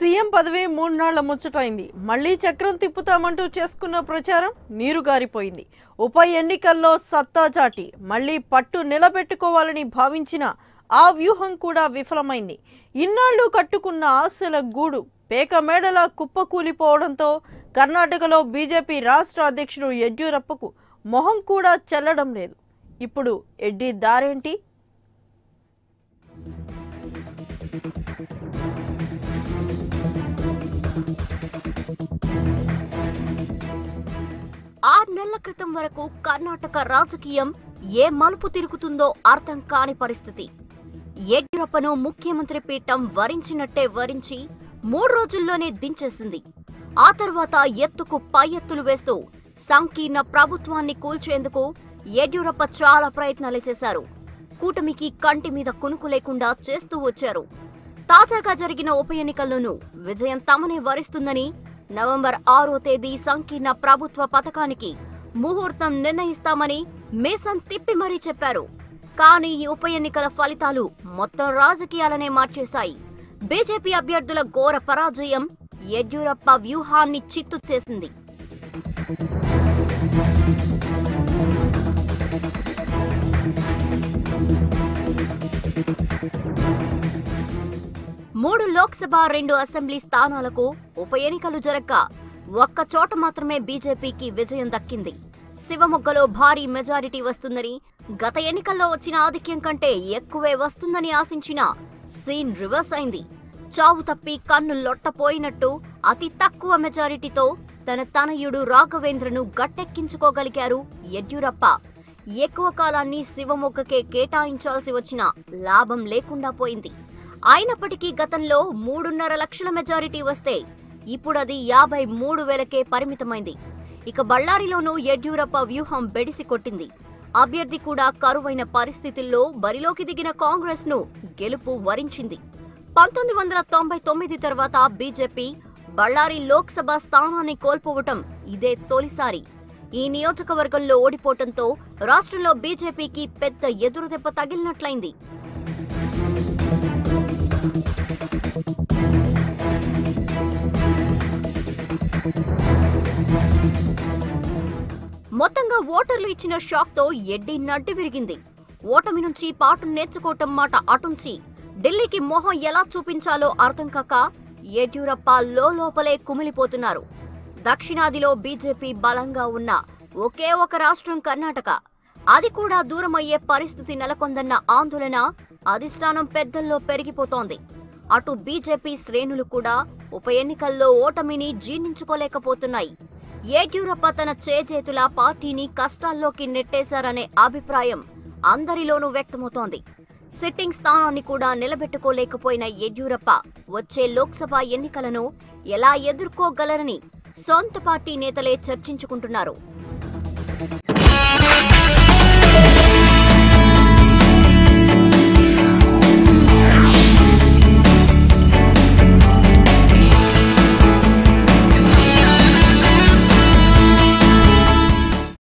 CM పదవి 3 నాళ్ల ముచ్చటైంది. మళ్లీ చక్రం తిప్పుతామంటూ చేసుకున్న ప్రచారం నీరుగారిపోయింది. ఉప ఎన్నికల్లో సత్తా చాటి మళ్లీ పట్టు నిలబెట్టుకోవాలని భావించిన ఆ వ్యూహం కూడా విఫలమైంది. ఇన్నాళ్లు కట్టుకున్న ఆశల గూడు పేక మేడలా కుప్పకూలిపోవడంతో కర్ణాటకలో బీజేపీ రాష్ట్ర అధ్యక్షుడు యడ్యూరప్పకు మొహం కూడా చెల్లడం లేదు. ఇప్పుడు ఎడ్డి దారేంటి? ఆరు నెలల క్రితం వరకు కర్ణాటక రాజకీయం ఏ మలుపు తిరుగుతుందో అర్థం కాని పరిస్థితి. యడ్యూరప్పను ముఖ్యమంత్రి పీఠం వరించినట్టే వరించి 3 రోజుల్లోనే దించేసింది. ఆ తర్వాత ఎత్తుకు పై ఎత్తులు వేస్తూ సంకీర్ణ ప్రభుత్వాన్ని కూల్చేందుకు యడ్యూరప్ప చాలా ప్రయత్నాలు చేశారు. కూటమికి కంటి మీద కునుకు లేకుండా చేస్తూ వచ్చారు. తాజాగా జరిగిన ఉప ఎన్నికల్లోనూ విజయం తమనే వరిస్తుందని నవంబర్ 6వ తేదీ సంకీర్ణ ప్రభుత్వ పథకానికి ముహూర్తం నిర్ణయిస్తామని మేసం తిప్పి మరీ చెప్పారు. కానీ ఈ ఉప ఎన్నికల ఫలితాలు మొత్తం రాజకీయాలనే మార్చేశాయి. బీజేపీ అభ్యర్థుల ఘోర పరాజయం యడ్యూరప్ప వ్యూహాన్ని చిత్తు చేసింది. మూడు లోక్సభ 2 అసెంబ్లీ స్థానాలకు ఉప ఎన్నికలు జరగక ఒక్క చోట మాత్రమే బీజేపీకి విజయం దక్కింది. శివమొగ్గలో భారీ మెజారిటీ వస్తుందని, గత ఎన్నికల్లో వచ్చిన ఆధిక్యం కంటే ఎక్కువే వస్తుందని ఆశించిన సీన్ రివర్స్ అయింది. చావు తప్పి కన్ను లొట్టపోయినట్టు అతి తక్కువ మెజారిటీతో తన తనయుడు రాఘవేంద్రను గట్టెక్కించుకోగలిగారు యడ్యూరప్ప. ఎక్కువ కాలాన్ని శివమొగ్గకే కేటాయించాల్సి వచ్చినా లాభం లేకుండా పోయింది. అయినప్పటికీ గతంలో 3.5 లక్షల మెజారిటీ వస్తే ఇప్పుడది 53,000కే పరిమితమైంది. ఇక బళ్ళారిలోనూ యడ్యూరప్ప వ్యూహం బెడిసి కొట్టింది. అభ్యర్థి కూడా కరువైన పరిస్థితుల్లో బరిలోకి దిగిన కాంగ్రెస్ ను గెలుపు వరించింది. 1999 తర్వాత బీజేపీ బళ్ళారి లోక్సభ స్థానాన్ని కోల్పోవటం ఇదే తొలిసారి. ఈ నియోజకవర్గంలో ఓడిపోవటంతో రాష్ట్రంలో బీజేపీకి పెద్ద ఎదురుదెబ్బ తగిలినట్లయింది. మొత్తంగా ఓటర్లు ఇచ్చిన షాక్ తో ఎడ్డి నడ్డి విరిగింది. ఓటమి నుంచి పాఠం నేర్చుకోవటం మాట అటుంచి ఢిల్లీకి మొహం ఎలా చూపించాలో అర్థం కాక యడ్యూరప్ప లోపలే కుమిలిపోతున్నారు. దక్షిణాదిలో బీజేపీ బలంగా ఉన్న ఒకే ఒక రాష్ట్రం కర్ణాటక. అది కూడా దూరమయ్యే పరిస్థితి నెలకొందన్న ఆందోళన అధిష్టానం పెద్దల్లో పెరిగిపోతోంది. అటు బీజేపీ శ్రేణులు కూడా ఉప ఎన్నికల్లో ఓటమిని జీర్ణించుకోలేకపోతున్నాయి. యడ్యూరప్ప తన చేజేతుల పార్టీని కష్టాల్లోకి నెట్టేశారనే అభిప్రాయం అందరిలోనూ వ్యక్తమవుతోంది. సిట్టింగ్ స్థానాన్ని కూడా నిలబెట్టుకోలేకపోయిన యడ్యూరప్ప వచ్చే లోక్సభ ఎన్నికలను ఎలా ఎదుర్కోగలరని సొంత పార్టీ నేతలే చర్చించుకుంటున్నారు.